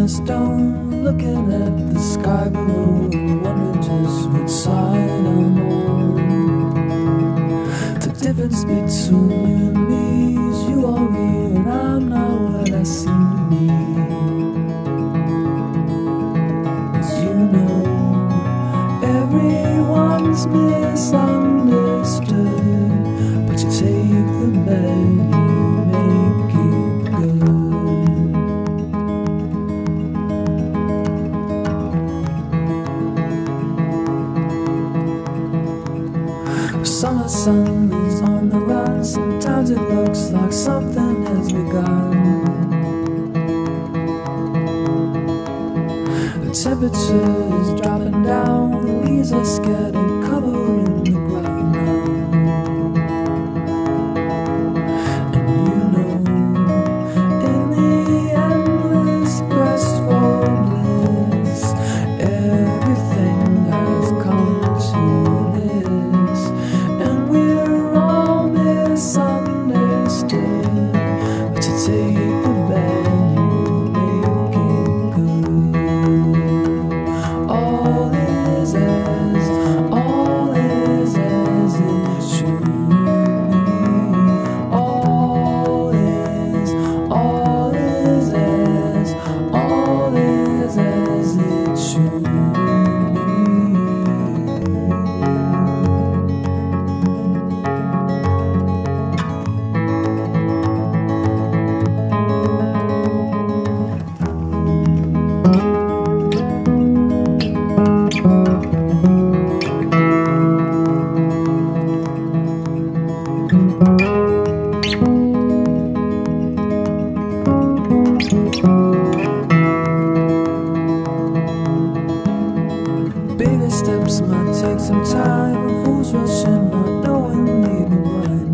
a stone, looking at the sky below, and wondering just which side I'm on. The difference between you and me is you are real and I'm not what I seem to be. As you know, everyone's misunderstood, but you take the bad, you make it good. The summer sun is on the run, sometimes it looks like something has begun. The temperature is dropping down, the leaves are scared and covering the ground. And you know, in the endless quest for bliss, everything has come to this, and we're all misunderstood, but you take the bad, you make it good. All is as it should be. All is as it should be. Baby steps might take some time, fools rushing, not knowing leaving right.